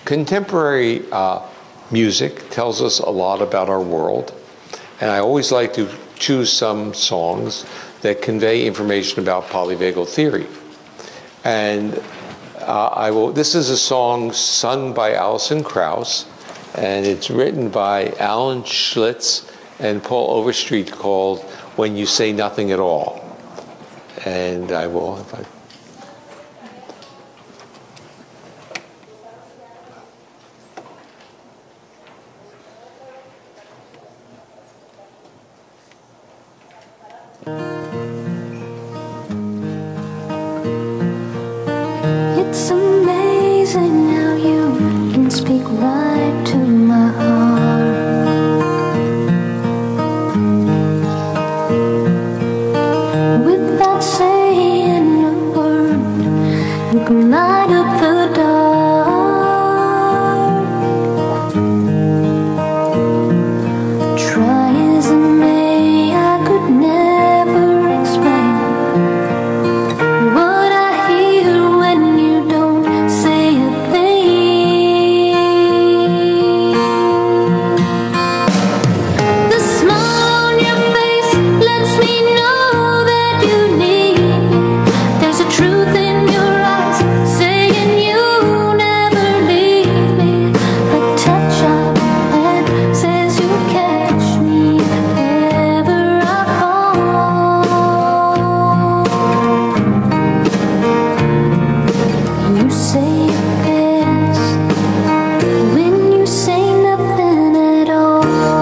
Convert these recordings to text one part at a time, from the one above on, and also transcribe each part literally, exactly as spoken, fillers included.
contemporary uh, music tells us a lot about our world, and I always like to choose some songs that convey information about polyvagal theory. And uh, I will. This is a song sung by Alison Krauss, and it's written by Alan Schlitz and Paul Overstreet, called "When You Say Nothing at All." And I will. If I, It's amazing how you can speak right to my heart without saying a word. You can light up the dark. Try as I may, I could never explain what I hear when you don't say a thing. The smile on your face lets me know that you need me. There's a truth in your eyes saying you'll never leave me. The touch of your hand says you'll catch me if ever I fall. You say it best when you say nothing at all.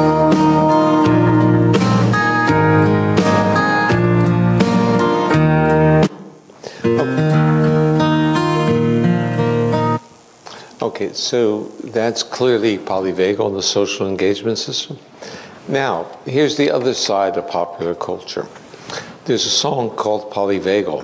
Okay, so that's clearly polyvagal in the social engagement system. Now, here's the other side of popular culture. There's a song called Polyvagal,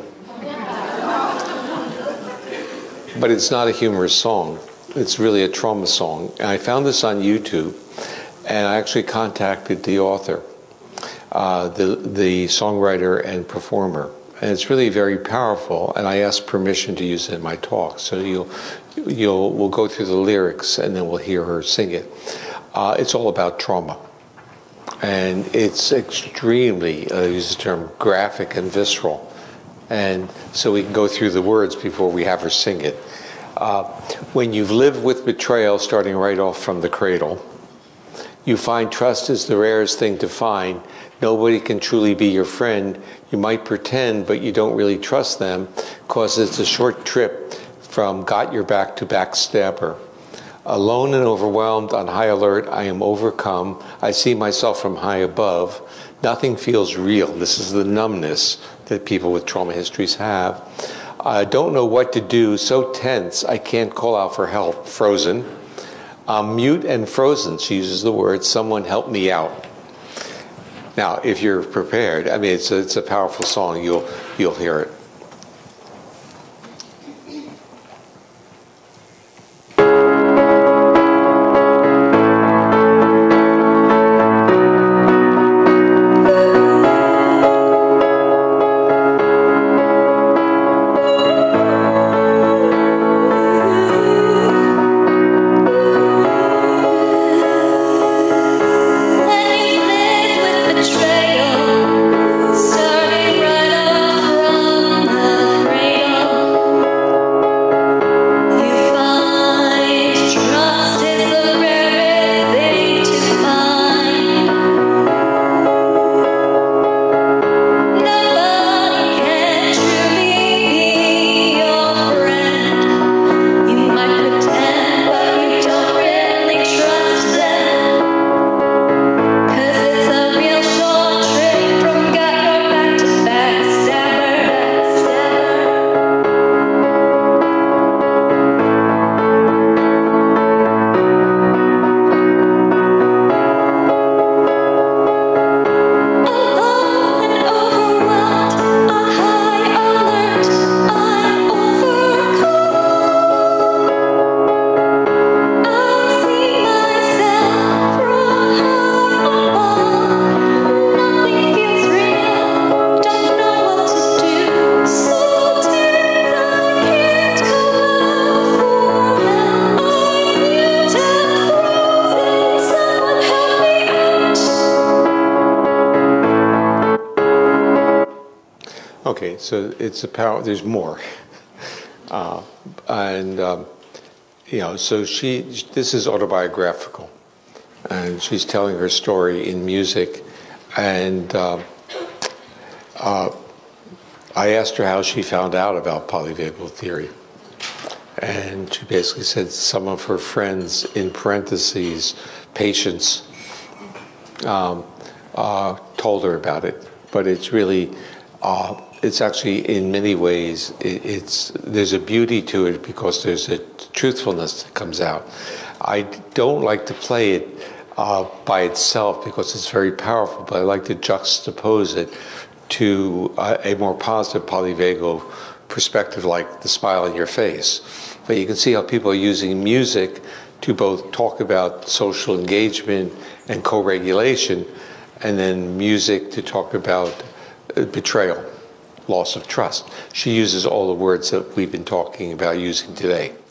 but it's not a humorous song. It's really a trauma song. And I found this on YouTube, and I actually contacted the author, uh, the, the songwriter and performer. And it's really very powerful, and I asked permission to use it in my talk. So you'll, you'll, we'll go through the lyrics, and then we'll hear her sing it. Uh, it's all about trauma. And it's extremely, I use the term, graphic and visceral. And so we can go through the words before we have her sing it. Uh, when you've lived with betrayal, starting right off from the cradle, you find trust is the rarest thing to find. Nobody can truly be your friend. You might pretend, but you don't really trust them, because it's a short trip from got your back to backstabber. Alone and overwhelmed, on high alert, I am overcome. I see myself from high above. Nothing feels real. This is the numbness that people with trauma histories have. I don't know what to do, so tense, I can't call out for help. Frozen. I'm mute and frozen. She uses the word, someone help me out. Now, if you're prepared, I mean, it's a, it's a powerful song. You'll, you'll hear it. Starting right up from Okay, so it's a power. There's more, uh, and um, you know, so she. This is autobiographical, and she's telling her story in music, and uh, uh, I asked her how she found out about polyvagal theory, and she basically said some of her friends, in parentheses, patients, um, uh, told her about it, but it's really. Uh, It's actually, in many ways, it, it's there's a beauty to it because there's a truthfulness that comes out. I don't like to play it uh, by itself because it's very powerful, but I like to juxtapose it to a, a more positive polyvagal perspective, like the smile on your face. But you can see how people are using music to both talk about social engagement and co-regulation, and then music to talk about uh, betrayal. Loss of trust. She uses all the words that we've been talking about using today.